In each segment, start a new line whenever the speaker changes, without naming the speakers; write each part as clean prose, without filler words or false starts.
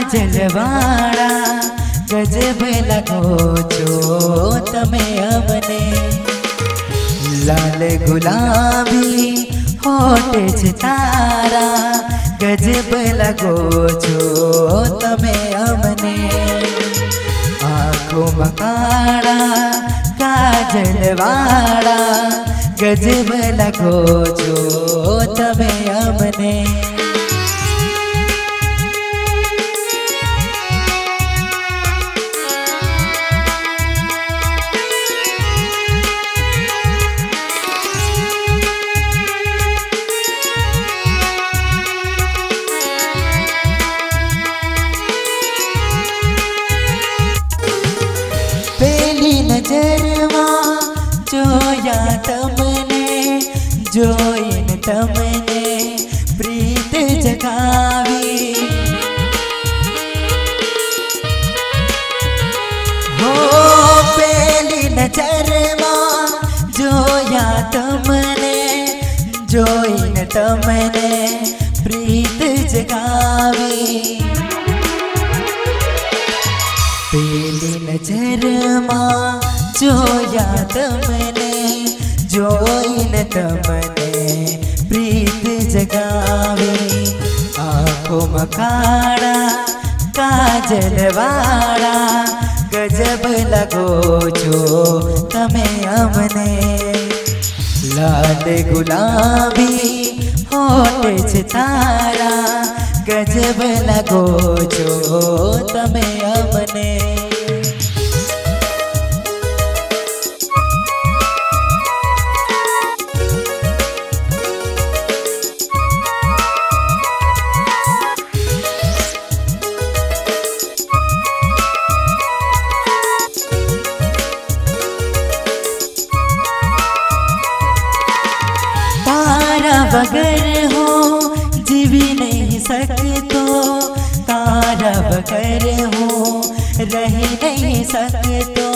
काजलवाड़ा गजब लगो छो तमे अमने। लाल गुलाबी होठ छे तारा गजब लगो छो तमे अमने। आँखों में काड़ा काजलवाड़ा गजब लगो छो तमे अमने। नजरमा जोया तमने जोइन तमने प्रीत जगावी। हो पहली नजरमा जोया तमने जोइन तमने प्रीत जगावी। पहली नजरमा जोया तमने जोइन तमने प्रीत जगावे। आँखों में काड़ा काजलवाड़ा गजब लगो छो तमे अमने। लाल गुलाबी होठ छे तारा गजब लगो छो तमे अमने। तारा बगैर हो जीवी नहीं सकतो। तारा बगैर हो रह नहीं सकतो।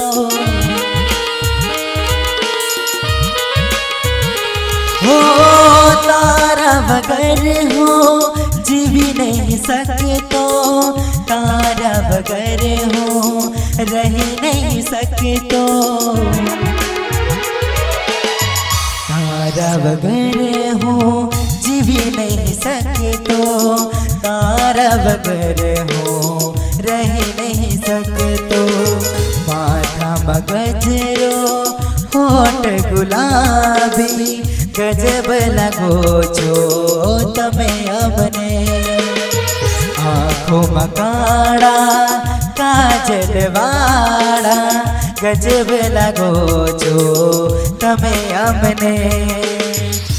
हो तारा बगैर हो जीवी नहीं सकतो। तारा बगैर हो रह नहीं सकतो। तारा बगैर हो जीवी नहीं सकतो। तारा बगैर हो रह नहीं सकतो। माथा मगजरो होठ गुलाबी गजब लगो छो तमे अमने। आँखों में काड़ा काजलवाड़ा गजब लगो छो तमे अमने।